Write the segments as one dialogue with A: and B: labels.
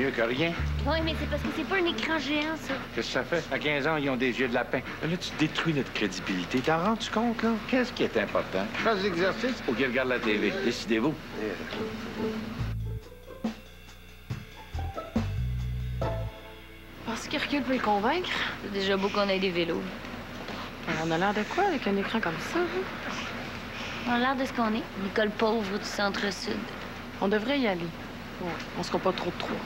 A: mieux que rien.
B: Oui, mais c'est parce que c'est pas un écran géant, ça.
A: Qu'est-ce que ça fait? À 15 ans, ils ont des yeux de lapin.
C: Là, tu détruis notre crédibilité. T'en rends-tu compte, là?
A: Qu'est-ce qui est important? Faire des exercices ou qu'ils regardent la TV? Décidez-vous.
D: Penses qu'Hercule peut le convaincre?
B: C'est déjà beau qu'on ait des vélos.
D: On a l'air de quoi avec un écran comme ça? Hein?
B: On a l'air de ce qu'on est. L'école pauvre du centre-sud.
D: On devrait y aller. Ouais, on sera pas trop de trois.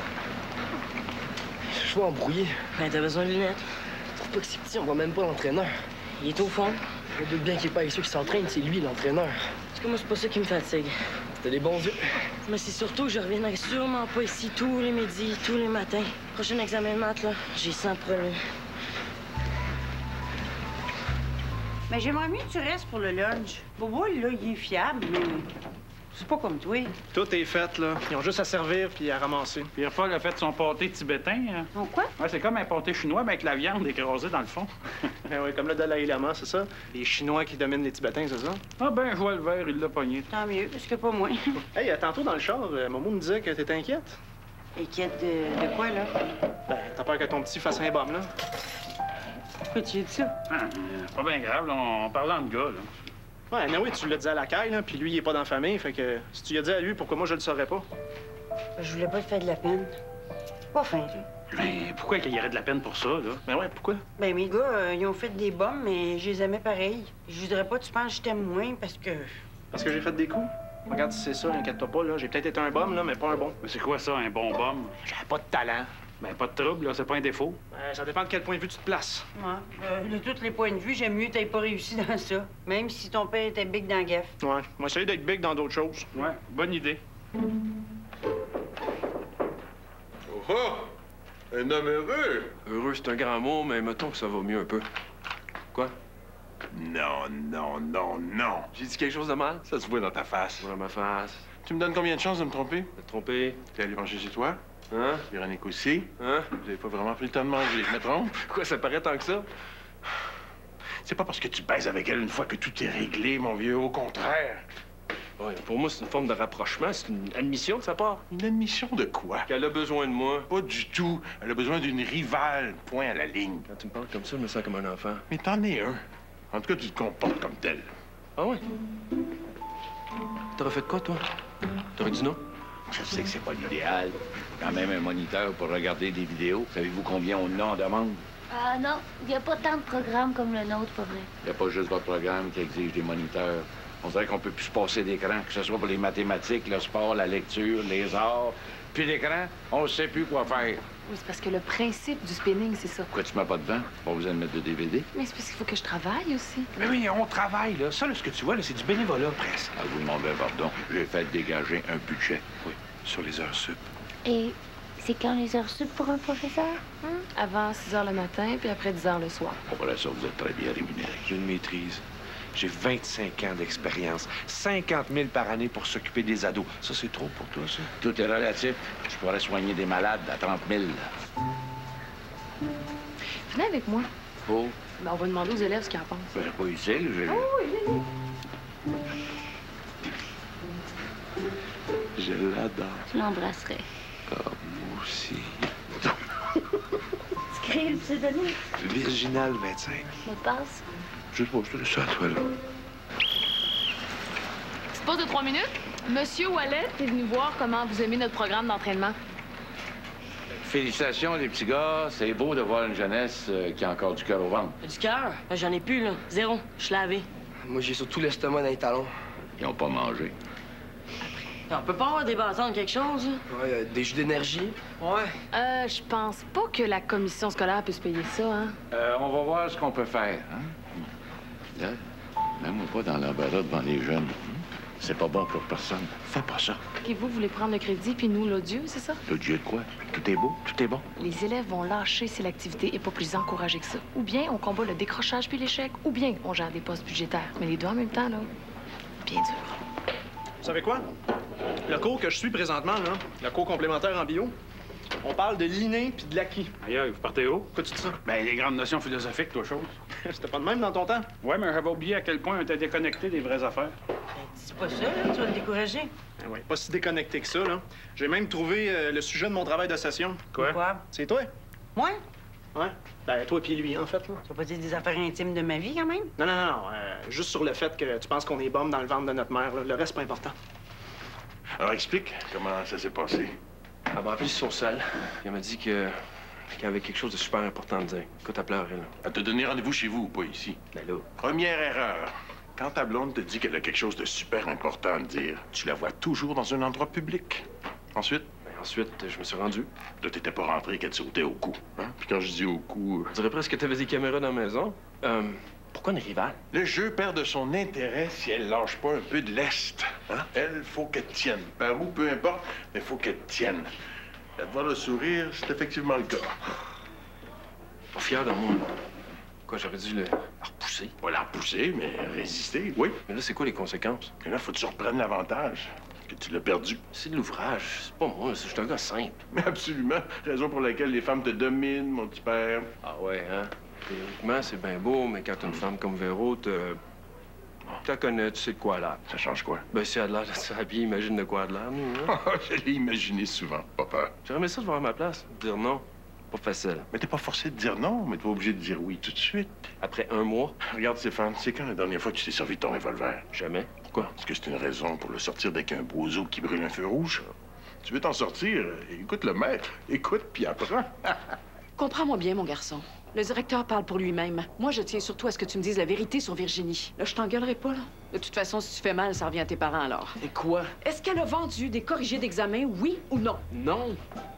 E: Je suis embrouillé.
F: Ben, t'as besoin de lunettes.
E: Je trouve pas que c'est petit, on voit même pas l'entraîneur.
F: Il est au fond.
E: Je doute bien qu'il est pas avec ceux qui s'entraînent, c'est lui l'entraîneur.
F: Parce que moi, c'est pas ça qui me fatigue.
E: T'as des bons yeux.
F: Mais c'est surtout que je reviendrai sûrement pas ici tous les midis, tous les matins. Prochain examen de maths, là, j'ai 100 premiers.
G: Mais j'aimerais mieux que tu restes pour le lunch. Bobo, là, il est fiable, mais c'est pas comme toi.
H: Tout est fait, là. Ils ont juste à servir puis à ramasser.
I: Pierre-Paul a fait son pâté tibétain. Hein?
G: En quoi?
I: Ouais, c'est comme un pâté chinois, mais avec la viande écrasée dans le fond.
H: Oui, comme le Dalai Lama, c'est ça? Les Chinois qui dominent les Tibétains, c'est ça?
I: Ah ben, je vois le verre, il l'a pogné.
G: Tant mieux, parce que pas moi.
H: Hey, tantôt dans le char, Momo me disait que t'étais inquiète.
G: Inquiète de quoi, là?
H: Ben, t'as peur que ton petit fasse un bum, là?
G: Pourquoi tu dis ça?
I: Ah, pas bien grave, là, on parlant de gars, là.
H: Ouais, oui, tu l'as dit à la caille, là, puis lui, il est pas dans la famille, fait que si tu lui as dit à lui, pourquoi moi je le saurais pas?
G: Je voulais pas te faire de la peine. Pas fin, toi.
I: Mais pourquoi qu'il y aurait de la peine pour ça, là?
H: Ben ouais, pourquoi?
G: Ben, mes gars, ils ont fait des bombes, mais je les aimais pareil. Je voudrais pas que tu penses que je t'aime moins, parce que...
H: Parce que j'ai fait des coups? Regarde si c'est ça, inquiète-toi pas, là. J'ai peut-être été un bum, là, mais pas un bon.
I: Mais c'est quoi ça, un bon bum?
H: J'avais pas de talent.
I: Ben, pas de trouble, là, c'est pas un défaut.
H: Ben, ça dépend de quel point de vue tu te places.
G: Ouais. De tous les points de vue, j'aime mieux que t'aies pas réussi dans ça. Même si ton père était big dans la gaffe.
H: Ouais, moi, essayer d'être big dans d'autres choses.
I: Ouais, bonne idée.
C: Oh oh! Un homme heureux! Heureux, c'est un grand mot, mais mettons que ça va mieux un peu. Quoi? Non, non, non, non. J'ai dit quelque chose de mal? Ça se voit dans ta face. Dans ma face. Tu me donnes combien de chances de me tromper? De te tromper? T'es allé manger chez toi? Hein? Véronique aussi? Hein? Vous avez pas vraiment pris le temps de manger, je me trompe? Quoi, ça paraît tant que ça? C'est pas parce que tu baises avec elle une fois que tout est réglé, mon vieux. Au contraire. Ouais, pour moi, c'est une forme de rapprochement. C'est une admission de sa part. Une admission de quoi? Qu'elle a besoin de moi. Pas du tout. Elle a besoin d'une rivale. Point à la ligne. Quand tu me parles comme ça, je me sens comme un enfant. Mais t'en es un. En tout cas, tu te comportes comme tel. Ah ouais? T'aurais fait quoi, toi? T'aurais dit non?
A: Je sais que c'est pas l'idéal. Quand même un moniteur pour regarder des vidéos. Savez-vous combien on en demande?
B: Ah non, il n'y a pas tant de programmes comme le nôtre, pas vrai.
A: Il n'y a pas juste votre programme qui exige des moniteurs. On dirait qu'on peut plus se passer d'écran, que ce soit pour les mathématiques, le sport, la lecture, les arts. Puis l'écran, on ne sait plus quoi faire.
D: Oui, c'est parce que le principe du spinning, c'est ça.
A: Pourquoi tu mets pas devant? Pas besoin de mettre de DVD.
D: Mais c'est parce qu'il faut que je travaille aussi.
C: Mais oui, on travaille, là. Ça, là, ce que tu vois, là, c'est du bénévolat, presque.
A: Ah, vous demandez pardon. J'ai fait dégager un budget.
C: Oui, sur les heures sup.
B: Et c'est quand les heures sup pour un professeur?
D: Avant 6 h le matin, puis après 10 h le soir.
A: Après ça, vous êtes très bien rémunéré.
C: J'ai une maîtrise. J'ai 25 ans d'expérience. 50 000 par année pour s'occuper des ados. Ça, c'est trop pour toi, ça?
A: Tout est relatif. Je pourrais soigner des malades à 30 000.
D: Venez avec moi.
A: Oh,
D: Ben, on va demander aux élèves ce qu'ils en pensent.
A: ben, pas utile.
C: Je l'adore.
B: Tu l'embrasserais.
C: Ah, moi aussi.
B: Tu crées le pseudonyme?
C: Virginal 25.
B: Mot de passe?
C: Je sais pas, je te laisse ça à toi, là.
D: Petite pause de 3 minutes. Monsieur Wallet est venu voir comment vous aimez notre programme d'entraînement.
A: Félicitations, les petits gars. C'est beau de voir une jeunesse qui a encore du cœur au ventre.
F: Du cœur? J'en ai plus, là. Zéro. Je suis lavé.
E: Moi, j'ai surtout l'estomac dans les talons.
A: Ils n'ont pas mangé.
F: On peut pas avoir des bâtons de quelque chose, là?
E: Ouais, des jus d'énergie. Ouais.
D: Je pense pas que la commission scolaire puisse payer ça, hein?
A: On va voir ce qu'on peut faire, hein? Là, même pas dans l'embarras devant les jeunes. C'est pas bon pour personne. Fais pas ça.
D: OK, vous voulez prendre le crédit, puis nous, l'odieux, c'est ça?
A: Le Dieu de quoi? Tout est beau, tout est bon.
D: Les élèves vont lâcher si l'activité est pas plus encouragée que ça. Ou bien on combat le décrochage puis l'échec, ou bien on gère des postes budgétaires. Mais les deux en même temps, là, bien dur.
H: Vous savez quoi? Le cours que je suis présentement, là, le cours complémentaire en bio, on parle de l'inné puis de l'acquis.
I: Aïe, vous partez où?
H: Pourquoi tu dis ça?
I: Ben, les grandes notions philosophiques, toi, chose.
H: C'était pas de même dans ton temps?
I: Ouais, mais j'avais oublié à quel point on était déconnecté des vraies affaires.
G: Ben, dis pas ça, là, tu vas te décourager.
H: Oui, pas si déconnecté que ça, là. J'ai même trouvé le sujet de mon travail de session.
G: Quoi?
H: C'est toi?
G: Moi?
H: Ouais. Ben, toi puis lui, en fait, là.
G: Tu vas pas dire des affaires intimes de ma vie, quand même?
H: Non. Juste sur le fait que tu penses qu'on est bombe dans le ventre de notre mère, là. Le reste, c'est pas important.
C: Alors, explique comment ça s'est passé.
E: Elle m'a appelé sur son salle. Elle m'a dit qu'il y avait quelque chose de super important à dire. Écoute, elle pleurait, là.
C: Elle t'a donné rendez-vous chez vous, pas ici.
E: Ben là.
C: Première erreur. Quand ta blonde te dit qu'elle a quelque chose de super important à te dire, tu la vois toujours dans un endroit public. Ensuite?
E: Ensuite, je me suis rendu.
C: Là, t'étais pas rentré qu'elle te sautait au cou. Hein? Puis quand je dis au cou...
E: On dirait presque que t'avais des caméras dans la maison. Pourquoi une rivale?
C: Le jeu perd de son intérêt si elle lâche pas un peu de lest. Hein? Elle, faut qu'elle tienne. Par où, peu importe, mais faut qu'elle tienne. Et de voir le sourire, c'est effectivement le cas.
E: Pas fier de moi. Quoi, j'aurais dû la repousser?
C: Pas la repousser, mais résister, oui.
E: Mais là, c'est quoi les conséquences?
C: Et là, faut que tu reprennes l'avantage. Que tu l'as perdu.
E: C'est de l'ouvrage. C'est pas moi, c'est juste un gars simple.
C: Mais absolument. Raison pour laquelle les femmes te dominent, mon petit père.
E: Ah ouais, hein? Théoriquement, c'est bien beau, mais quand t'as une femme comme Véro, tu la connais, tu sais de quoi elle a.
C: Ça change quoi?
E: Ben, si elle a l'air de s'habiller, imagine de quoi elle a l'air, nous, hein?
C: Je l'ai imaginé souvent, pas peur.
E: J'aurais aimé ça de voir à ma place. Dire non. Pas facile.
C: Mais t'es pas forcé de dire non, mais t'es pas obligé de dire oui tout de suite.
E: Après un mois?
C: Regarde, Stéphane, c'est quand la dernière fois que tu t'es servi de ton revolver?
E: Jamais. Pourquoi?
C: Est-ce que c'est une raison pour le sortir avec un bozo qui brûle un feu rouge? Tu veux t'en sortir? Écoute le maître. Écoute, puis apprends.
J: Comprends-moi bien, mon garçon. Le directeur parle pour lui-même. Moi, je tiens surtout à ce que tu me dises la vérité sur Virginie. Là, je t'engueulerai pas, là. De toute façon, si tu fais mal, ça revient à tes parents, alors.
E: Et quoi?
J: Est-ce qu'elle a vendu des corrigés d'examen, oui ou non?
E: Non.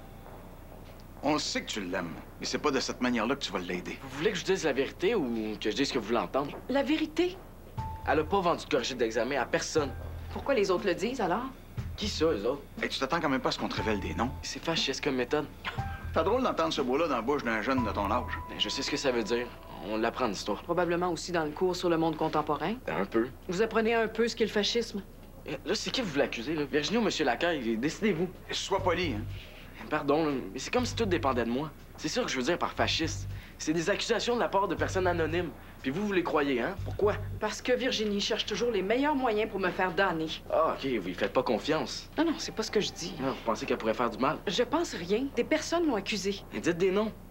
K: On sait que tu l'aimes, mais c'est pas de cette manière-là que tu vas l'aider.
E: Vous voulez que je dise la vérité ou que je dise ce que vous voulez entendre?
J: La vérité?
E: Elle a pas vendu de corrigé d'examen à personne.
J: Pourquoi les autres le disent, alors?
E: Qui ça, les autres?
K: Et tu t'attends quand même pas à ce qu'on te révèle des noms?
E: C'est fasciste comme méthode.
K: Pas drôle d'entendre ce mot-là dans la bouche d'un jeune de ton âge.
E: Ben, je sais ce que ça veut dire. On l'apprend en histoire.
J: Probablement aussi dans le cours sur le monde contemporain.
E: Ben, un peu.
J: Vous apprenez un peu ce qu'est le fascisme.
E: Là, c'est qui vous voulez accuser, là? Virginie ou M. Lacaille? Décidez-vous.
K: Sois poli, hein?
E: Pardon, là, mais c'est comme si tout dépendait de moi. C'est ça que je veux dire par fasciste. C'est des accusations de la part de personnes anonymes. Puis vous les croyez, hein? Pourquoi?
J: Parce que Virginie cherche toujours les meilleurs moyens pour me faire damner.
E: Ah, OK, vous lui faites pas confiance.
J: Non, c'est pas ce que je dis.
E: Non, vous pensez qu'elle pourrait faire du mal?
J: Je pense rien. Des personnes l'ont accusée.
E: Mais dites des noms.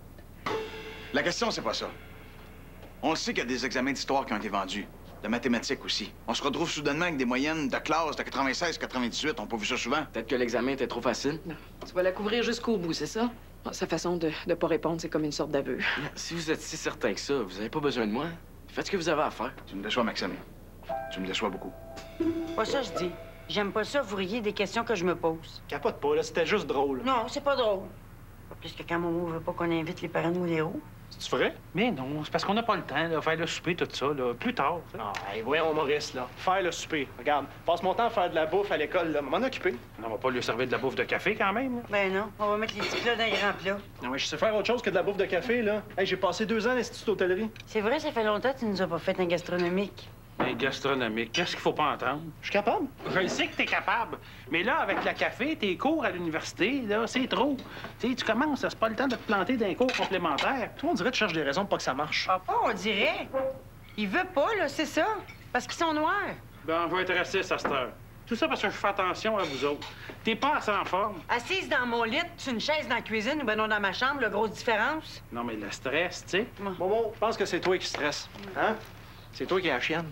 K: La question, c'est pas ça. On le sait qu'il y a des examens d'histoire qui ont été vendus. De mathématiques aussi. On se retrouve soudainement avec des moyennes de classe de 96-98. On n'a pas vu ça souvent.
E: Peut-être que l'examen était trop facile.
J: Non. Tu vas la couvrir jusqu'au bout, c'est ça? Sa façon de pas répondre, c'est comme une sorte d'aveu.
E: Si vous êtes si certain que ça, vous avez pas besoin de moi. Faites ce que vous avez à faire.
K: Tu me déçois, Maxime. Tu me déçois beaucoup.
G: Pas ça, je dis. J'aime pas ça, vous riez des questions que je me pose.
H: Capote pas, là, c'était juste drôle.
G: Non, c'est pas drôle. Pas plus que quand Momo veut pas qu'on invite les parents ou les héros.
H: C'est vrai?
I: Mais non, c'est parce qu'on n'a pas le temps, là, faire le souper, tout ça, là, plus tard.
H: Ah, hey, voyons, Maurice, là. Faire le souper. Regarde, passe mon temps à faire de la bouffe à l'école, là. M'en occuper.
I: On va pas lui servir de la bouffe de café, quand même. Là.
G: Ben non, on va mettre les petits plats dans les grands plats.
H: Non, mais je sais faire autre chose que de la bouffe de café, là. Hey, j'ai passé 2 ans à l'Institut d'hôtellerie.
G: C'est vrai, ça fait longtemps que tu nous as pas fait un gastronomique.
I: Mais gastronomique, qu'est-ce qu'il faut pas entendre?
H: Je suis capable.
I: Je le sais que t'es capable. Mais là, avec le café, tes cours à l'université, là, c'est trop. Tu sais, tu commences, c'est pas le temps de te planter d'un cours complémentaire.
H: Toi, on dirait que tu cherches des raisons pour pas que ça marche.
G: Ah, pas, on dirait. Il veut pas, là, c'est ça. Parce qu'ils sont noirs.
I: Ben, on va être raciste à cette heure. Tout ça parce que je fais attention à vous autres. T'es pas assez en forme.
G: Assise dans mon lit, tu une chaise dans la cuisine ou ben non dans ma chambre, la grosse différence.
I: Non, mais le stress, tu sais.
H: Momo, je pense que c'est toi qui stresses. Hein? C'est toi qui es la chienne.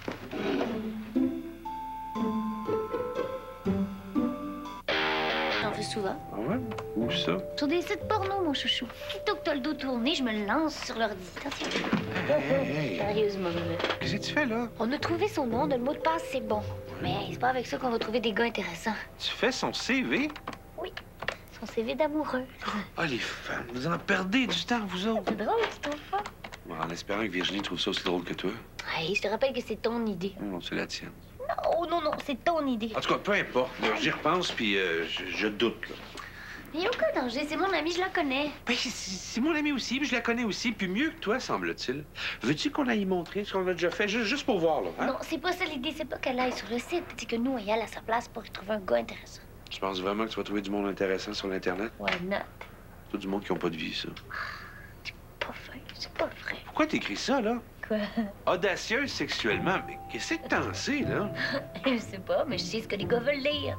B: J'en fais souvent.
C: Ah ouais? Où ça?
B: Sur des sites porno, mon chouchou. Plutôt que t'as le dos tourné, je me lance sur l'ordi. Attention.
C: Hey.
B: Sérieusement, là.
C: Qu'est-ce que tu fais, là?
B: On a trouvé son nom, le mot de passe, c'est bon. Mais c'est pas avec ça qu'on va trouver des gars intéressants.
C: Tu fais son CV?
B: Oui. Son CV d'amoureux.
L: Ah, les femmes, vous en perdez du temps, vous autres.
B: C'est drôle, tu trouves pas?
L: Bon, en espérant que Virginie trouve ça aussi drôle que toi.
B: Hey, je te rappelle que c'est ton idée.
L: Non, c'est la tienne.
B: Non, c'est ton idée.
L: En tout cas, peu importe. J'y repense, puis je doute, là.
B: Il n'y a aucun danger, c'est mon ami, je la connais.
L: Ben, c'est mon ami aussi, puis je la connais aussi, puis mieux que toi, semble-t-il. Veux-tu qu'on aille y montrer ce qu'on a déjà fait, juste pour voir, là? Hein?
B: Non, c'est pas ça l'idée, c'est pas qu'elle aille sur le site. C'est que nous, on y aille à sa place pour y trouver un gars intéressant.
L: Tu penses vraiment que tu vas trouver du monde intéressant sur l'Internet?
B: Why not?
L: C'est tout du monde qui n'a pas de vie, ça.
B: Pas vrai, c'est pas vrai.
L: Pourquoi t'écris ça, là?
B: Quoi?
L: Audacieuse sexuellement, mais qu'est-ce que t'en sais, là?
B: Je sais pas, mais je sais ce que les gars veulent lire.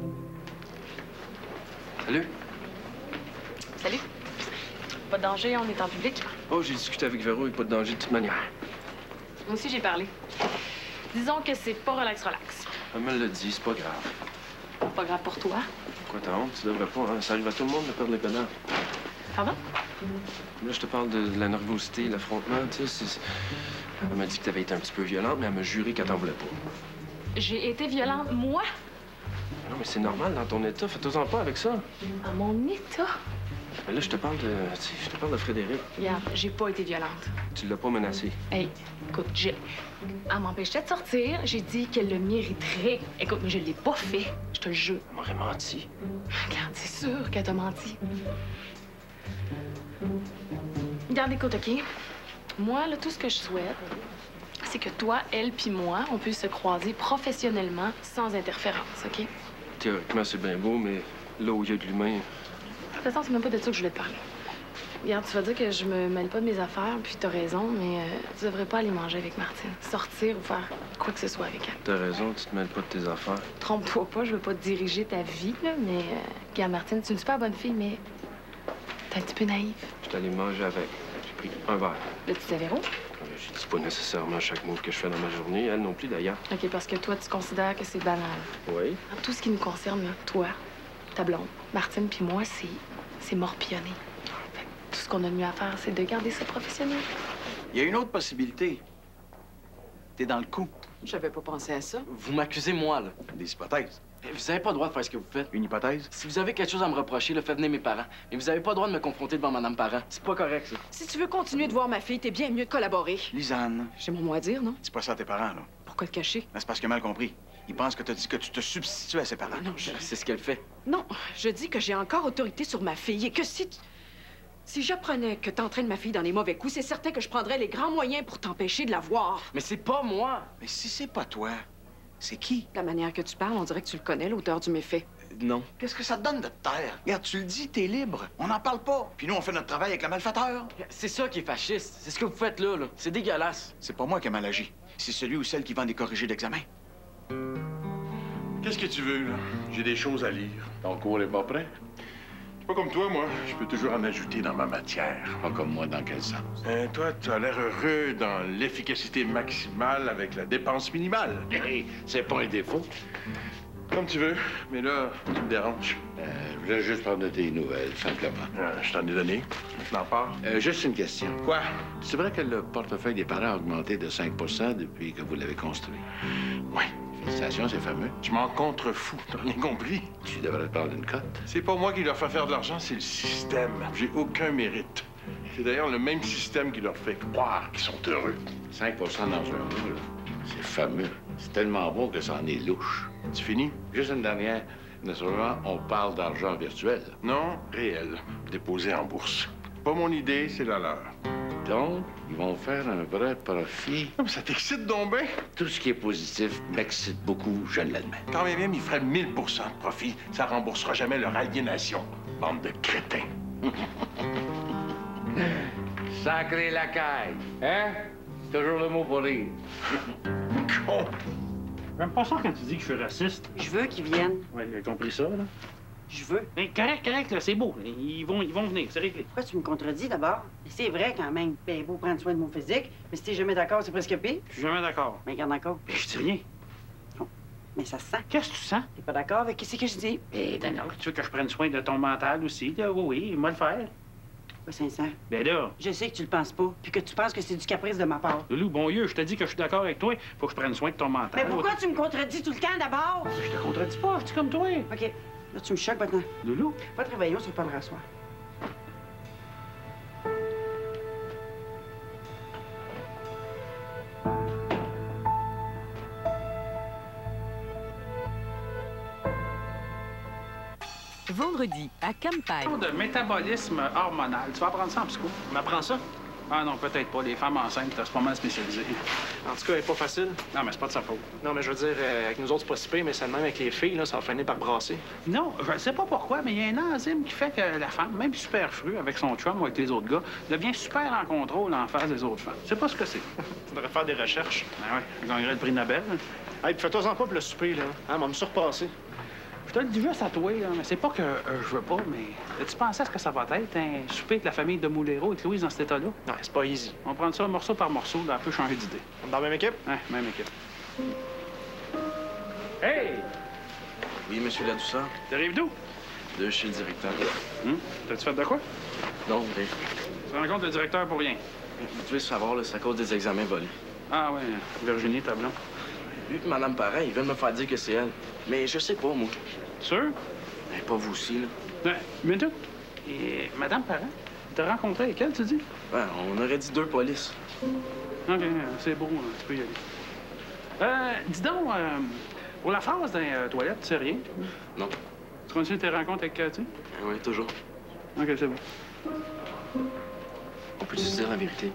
E: Salut.
D: Salut. Pas de danger, on est en public.
E: Oh, j'ai discuté avec Véro, il n'y a pas de danger de toute manière.
D: Moi aussi, j'ai parlé. Disons que c'est pas relax.
E: Elle me l'a dit, c'est pas grave.
D: Pas grave pour toi.
E: Quoi, t'as honte? Tu devrais pas, hein? Ça arrive à tout le monde de perdre les pédales.
D: Pardon?
E: Là, je te parle de la nervosité, l'affrontement, tu sais. Elle m'a dit que t'avais été un petit peu violente, mais elle m'a juré qu'elle t'en voulait pas.
D: J'ai été violente, moi?
E: Non, mais c'est normal dans ton état. Fais-toi-en pas avec ça.
D: À mon état?
E: Mais là, je te parle de... Tu sais, je te parle de Frédéric.
D: Regarde, j'ai pas été violente.
E: Tu l'as pas menacé.
D: Hey, écoute, elle m'empêchait de sortir. J'ai dit qu'elle le mériterait. Écoute, mais je l'ai pas fait. Je te le jure.
E: Elle m'aurait menti.
D: Regarde, c'est sûr qu'elle t'a menti. Regarde, écoute, OK? Moi, là, tout ce que je souhaite, c'est que toi, elle puis moi, on puisse se croiser professionnellement sans interférence, OK?
E: Théoriquement, c'est bien beau, mais là où il y a de l'humain...
D: De toute façon, c'est même pas de ça que je voulais te parler. Regarde, tu vas dire que je me mêle pas de mes affaires, puis t'as raison, mais tu devrais pas aller manger avec Martine. Sortir ou faire quoi que ce soit avec elle.
E: T'as raison, tu te mêles pas de tes affaires.
D: Trompe-toi pas, je veux pas te diriger ta vie, là, mais... regarde, Martine, tu es une super bonne fille, mais... t'es un petit peu naïve.
E: Je suis allé manger avec. J'ai pris un verre.
D: Là, tu sais, Véro?
E: J'ai dit pas nécessairement chaque move que je fais dans ma journée. Elle non plus, d'ailleurs.
D: OK, parce que toi, tu considères que c'est banal.
E: Oui.
D: En tout ce qui nous concerne, là, toi, ta blonde, Martine puis moi, c'est morpionné. Fait que tout ce qu'on a de mieux à faire, c'est de garder ça professionnel.
K: Il y a une autre possibilité. T'es dans le coup.
J: J'avais pas pensé à ça.
E: Vous m'accusez, moi, là.
K: Des hypothèses.
E: Vous avez pas le droit de faire ce que vous faites.
K: Une hypothèse?
E: Si vous avez quelque chose à me reprocher, là, faites venir mes parents. Mais vous avez pas le droit de me confronter devant Madame Parent. C'est pas correct, ça.
J: Si tu veux continuer de voir ma fille, t'es bien mieux de collaborer.
K: Lisanne.
J: J'ai mon mot à dire, non?
K: Dis pas ça à tes parents, là.
J: Pourquoi le cacher?
K: C'est parce qu'il a mal compris. Il pense que t'as dit que tu te substitues à ses parents.
J: Non,
E: C'est ce qu'elle fait.
J: Non, je dis que j'ai encore autorité sur ma fille et que si j'apprenais que t'entraînes ma fille dans les mauvais coups, c'est certain que je prendrais les grands moyens pour t'empêcher de la voir.
E: Mais c'est pas moi.
K: Mais si c'est pas toi, c'est qui?
J: La manière que tu parles, on dirait que tu le connais, l'auteur du méfait.
E: Non.
K: Qu'est-ce que ça te donne de te taire? Regarde, tu le dis, t'es libre. On n'en parle pas. Puis nous, on fait notre travail avec le malfaiteur.
E: C'est ça qui est fasciste. C'est ce que vous faites là. C'est dégueulasse.
K: C'est pas moi qui ai mal agi. C'est celui ou celle qui vend des corrigés d'examen.
C: Qu'est-ce que tu veux, là? J'ai des choses à lire.
A: Ton cours est pas prêt?
C: Je suis pas comme toi, moi. Je peux toujours en ajouter dans ma matière.
A: Pas comme moi, dans quel sens?
C: Toi, tu as l'air heureux dans l'efficacité maximale avec la dépense minimale.
A: Hey, c'est pas un défaut.
C: Comme tu veux, mais là, tu me déranges.
A: Je voulais juste prendre de tes nouvelles, simplement.
C: Je t'en ai donné. Je t'en parle.
A: Juste une question.
C: Quoi?
A: C'est vrai que le portefeuille des parents a augmenté de 5 depuis que vous l'avez construit?
C: Oui.
A: Félicitations, c'est fameux.
C: Je m'en contrefous, t'as rien compris?
A: Tu devrais te parler d'une cote.
C: C'est pas moi qui leur fait faire de l'argent, c'est le système. J'ai aucun mérite. C'est d'ailleurs le même système qui leur fait croire qu'ils sont heureux.
A: 5 dans un moule, c'est fameux. C'est tellement bon que ça en est louche.
C: Tu finis?
A: Juste une dernière. Naturellement, on parle d'argent virtuel.
C: Non, réel. Déposé en bourse. Pas mon idée, c'est la leur.
A: Donc, ils vont faire un vrai profit.
C: Mais ça t'excite donc bien?
A: Tout ce qui est positif m'excite beaucoup, je l'admets.
C: Quand même, ils feraient 1000 de profit. Ça remboursera jamais leur aliénation. Bande de crétins.
A: Sacré la caille, hein? C'est toujours le mot pour rire.
C: Con!
I: J'aime pas ça quand tu dis que je suis raciste.
G: Je veux qu'ils viennent.
I: Oui, j'ai compris ça, là.
G: Je veux.
I: Mais correct, là, c'est beau. Ils vont venir, c'est réglé.
G: Pourquoi tu me contredis d'abord? C'est vrai quand même. Ben, beau prendre soin de mon physique, mais si t'es jamais d'accord, c'est presque pire.
I: Je suis jamais d'accord.
G: Mais regarde encore.
I: Mais je dis rien.
G: Non. Mais ça se sent.
I: Qu'est-ce que tu sens?
G: T'es pas d'accord avec ce que je dis?
I: Eh, d'accord, tu veux que je prenne soin de ton mental aussi, là? Oui, moi le faire.
G: Pas sincère.
I: Ben là.
G: Je sais que tu le penses pas, puis que tu penses que c'est du caprice de ma part.
I: Loulou, bon Dieu, je te dis que je suis d'accord avec toi. Faut que je prenne soin de ton mental.
G: Mais pourquoi tu me contredis tout le temps d'abord?
I: Je te contredis pas, je dis comme toi.
G: OK. Là, tu me choques maintenant.
I: Loulou.
G: Pas de réveillon, ça parlera à soir.
M: Vendredi, à Campagne.
I: De métabolisme hormonal. Tu vas apprendre ça en psycho.
E: Tu m'apprends ça?
I: Ah non, peut-être pas. Les femmes enceintes, c'est pas mal spécialisé.
H: En tout cas, elle est pas facile.
I: Non, mais c'est pas de sa faute.
H: Non, mais je veux dire, avec nous autres, c'est pas si pire, mais c'est le même avec les filles, là, ça va finir par brasser.
I: Non, je sais pas pourquoi, mais il y a un enzyme qui fait que la femme, même super frue avec son chum ou avec les autres gars, devient super en contrôle en face des autres femmes. Je sais pas ce que c'est.
H: Faudrait faire des recherches.
I: Ben ouais, je gagnerais le prix Nobel.
H: Hey, puis fais-toi-en pas pour le souper, là. Hein, va me surpasser.
I: Je te le dis juste à toi, là, mais c'est pas que je veux pas, mais as-tu pensé à ce que ça va être, un souper avec la famille de Moulero et Louise dans cet état-là?
H: Non, c'est pas easy.
I: On prend ça morceau par morceau, là, un peu changer d'idée.
H: On est dans la même équipe?
I: Ouais, même équipe. Hey!
E: Oui, monsieur Ladouceur.
I: T'arrives d'où?
E: De chez le directeur.
I: T'as-tu fait de quoi?
E: Non, mais...
I: Tu rencontres le directeur pour rien?
E: Vous devez savoir, là, c'est à cause des examens volés.
I: Ah ouais, Virginie, ta blonde.
E: Lui et Madame Parent, ils veulent me faire dire que c'est elle. Mais je sais pas, moi.
I: Sûr?
E: Ben, pas vous aussi, là.
I: Mais tout. Et Madame Parent, t'as rencontré avec elle, tu dis?
E: Ben, on aurait dit 2 polices.
I: OK, c'est beau, tu peux y aller. Dis donc, pour la phrase dans les toilettes, tu sais rien?
E: Non.
I: Tu continues tes rencontres avec Cathy?
E: Oui, toujours.
I: OK, c'est bon.
E: On peut se dire la vérité?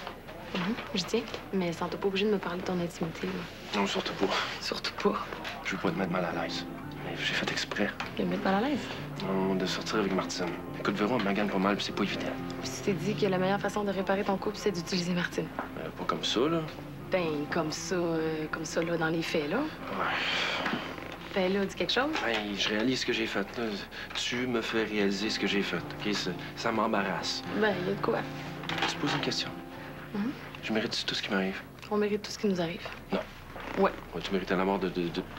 D: Je tiens, mais sans t'es pas obligé de me parler de ton intimité, là.
E: Non, surtout pas.
D: Surtout pas.
E: Je veux pas te mettre mal à l'aise. Mais j'ai fait exprès.
D: De me mettre mal à l'aise?
E: Non, de sortir avec Martine. Écoute, Véro, elle me gagne pas mal, puis c'est pas évident.
D: Puis tu t'es dit que la meilleure façon de réparer ton couple, c'est d'utiliser Martine.
E: Pas comme ça, là.
D: Ben, comme ça, là, dans les faits, là.
E: Ouais.
D: Ben là, dis quelque chose?
E: Ben, je réalise ce que j'ai fait, là. Tu me fais réaliser ce que j'ai fait, OK? Ça m'embarrasse.
D: Ben, il y a de quoi?
E: Tu poses une question. Je mérite tout ce qui m'arrive?
D: On mérite tout ce qui nous arrive.
E: Non.
D: Ouais.
E: Ouais, tu mérites la mort de...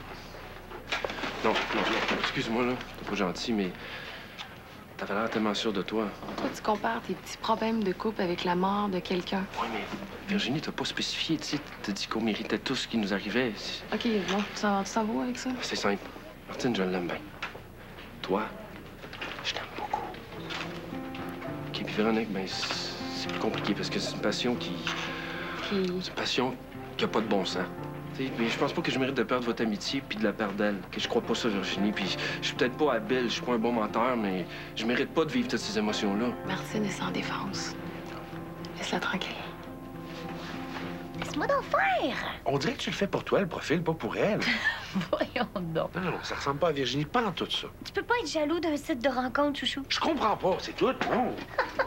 E: Non, excuse-moi, là. T'es pas gentil, mais... T'avais l'air tellement sûr de toi.
D: Toi, tu compares tes petits problèmes de couple avec la mort de quelqu'un.
E: Oui, mais Virginie, t'as pas spécifié, tu sais. T'as dit qu'on méritait tout ce qui nous arrivait.
D: OK, bon, tu s'en vas avec ça?
E: C'est simple. Martine, je l'aime bien. Toi, je t'aime beaucoup. OK, puis Véronique, ben, c'est plus compliqué parce que c'est une passion qui... C'est une passion qui a pas de bon sens. T'sais, mais je pense pas que je mérite de perdre votre amitié puis de la perdre d'elle. Que je crois pas ça, Virginie. Puis je suis peut-être pas habile, je suis pas un bon menteur, mais je mérite pas de vivre toutes ces émotions-là.
D: Martine est sans défense. Laisse-la tranquille.
B: Laisse-moi d'en faire!
L: On dirait que tu le fais pour toi, le profil, pas pour elle.
B: Voyons donc.
L: Non, ça ressemble pas à Virginie, pas en tout ça.
B: Tu peux pas être jaloux d'un site de rencontre, chouchou.
L: Je comprends pas, c'est tout, non.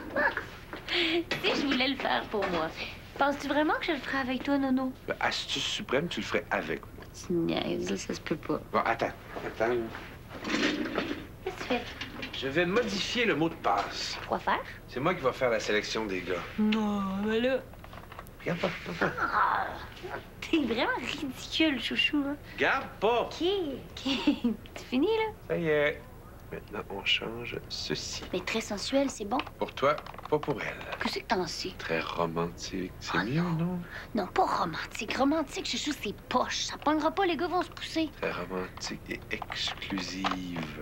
B: Tu sais, je voulais le faire pour moi. Penses-tu vraiment que je le ferais avec toi, Nono?
L: Astuce suprême, tu le ferais avec moi.
B: Tu niaises, ça se peut pas.
L: Bon, attends.
B: Qu'est-ce que tu fais?
L: Je vais modifier le mot de passe.
B: Quoi faire?
L: C'est moi qui vais faire la sélection des gars.
B: Non, mais là...
L: Regarde pas.
B: Ah, t'es vraiment ridicule, chouchou. Hein?
L: Regarde pas.
B: OK. C'est fini, là?
L: Ça y est. Maintenant, on change ceci.
B: Mais très sensuel, c'est bon.
L: Pour toi, pas pour elle.
B: Qu'est-ce que t'en sais?
L: Très romantique. C'est mieux,
B: non?
L: non?
B: Non, pas romantique. Romantique, chouchou, c'est poche. Ça pognera pas, les gars vont se pousser.
L: Très romantique et exclusive.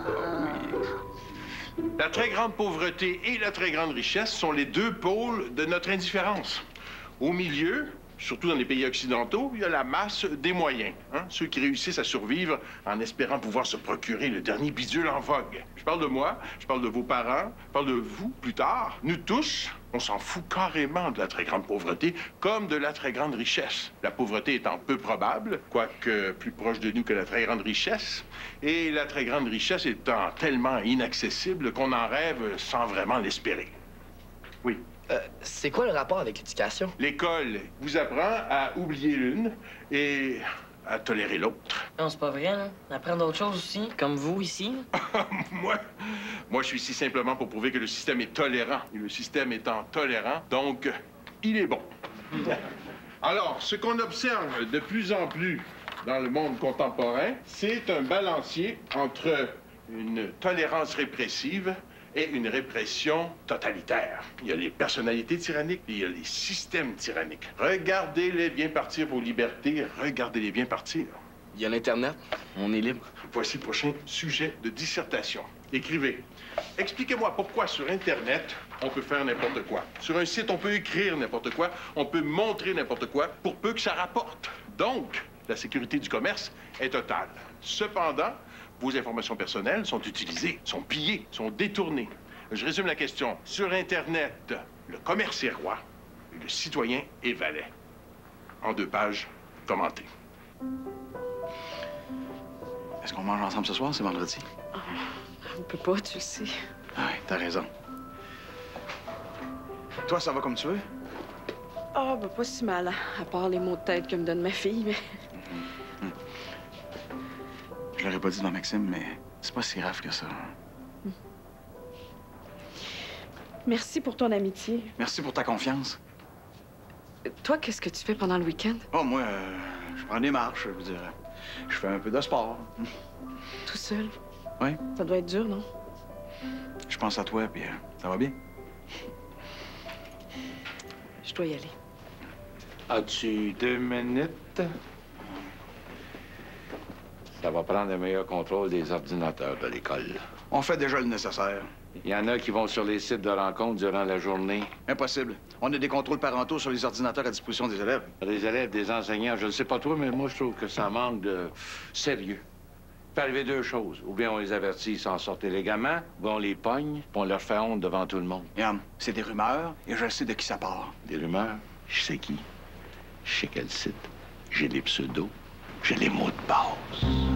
M: Oui. La très grande pauvreté et la très grande richesse sont les deux pôles de notre indifférence. Au milieu, surtout dans les pays occidentaux, il y a la masse des moyens, hein? Ceux qui réussissent à survivre en espérant pouvoir se procurer le dernier bidule en vogue. Je parle de moi, je parle de vos parents, je parle de vous plus tard. Nous tous, on s'en fout carrément de la très grande pauvreté comme de la très grande richesse. La pauvreté étant peu probable, quoique plus proche de nous que la très grande richesse, et la très grande richesse étant tellement inaccessible qu'on en rêve sans vraiment l'espérer. Oui.
E: C'est quoi le rapport avec l'éducation?
M: L'école vous apprend à oublier l'une et à tolérer l'autre.
F: Non, c'est pas vrai, là. On apprend d'autres choses aussi, comme vous ici.
M: Moi, je suis ici simplement pour prouver que le système est tolérant. Et le système étant tolérant, donc, il est bon. Alors, ce qu'on observe de plus en plus dans le monde contemporain, c'est un balancier entre une tolérance répressive et une répression totalitaire. Il y a les personnalités tyranniques et il y a les systèmes tyranniques. Regardez-les bien partir vos libertés, regardez-les bien partir.
E: Il y a l'Internet, on est libre.
M: Voici le prochain sujet de dissertation. Écrivez. Expliquez-moi pourquoi sur Internet, on peut faire n'importe quoi. Sur un site, on peut écrire n'importe quoi, on peut montrer n'importe quoi, pour peu que ça rapporte. Donc, la sécurité du commerce est totale. Cependant, vos informations personnelles sont utilisées, sont pillées, sont détournées. Je résume la question. Sur Internet, Le commerce est roi et le citoyen est valet. En 2 pages, commenté.
K: Est-ce qu'on mange ensemble ce soir? C'est vendredi.
J: On peut pas, tu le sais.
K: Ah oui, t'as raison. Toi, ça va comme tu veux?
J: Ah, ben pas si mal, à part les maux de tête que me donne ma fille, mais...
K: Je l'aurais pas dit devant Maxime, mais c'est pas si grave que ça.
J: Merci pour ton amitié.
K: Merci pour ta confiance.
J: Toi, qu'est-ce que tu fais pendant le week-end?
K: Oh, moi, je prends des marches, je veux dire. Je fais un peu de sport.
J: Tout seul?
K: Oui.
J: Ça doit être dur, non?
K: Je pense à toi, puis ça va bien?
J: Je dois y aller.
A: As-tu 2 minutes? Ça va prendre un meilleur contrôle des ordinateurs de l'école.
K: On fait déjà le nécessaire.
A: Il y en a qui vont sur les sites de rencontres durant la journée.
K: Impossible. On a des contrôles parentaux sur les ordinateurs à disposition des élèves.
A: Des élèves, des enseignants, je ne sais pas toi, mais moi, je trouve que ça manque de sérieux. Il peut arriver 2 choses. Ou bien on les avertit, ils s'en sortent élégamment, ou bien on les pogne, puis on leur fait honte devant tout le monde.
K: Yann, c'est des rumeurs, et je sais de qui ça part.
A: Des rumeurs? Je sais qui. Je sais quel site. J'ai les pseudos. J'ai les mots de passe.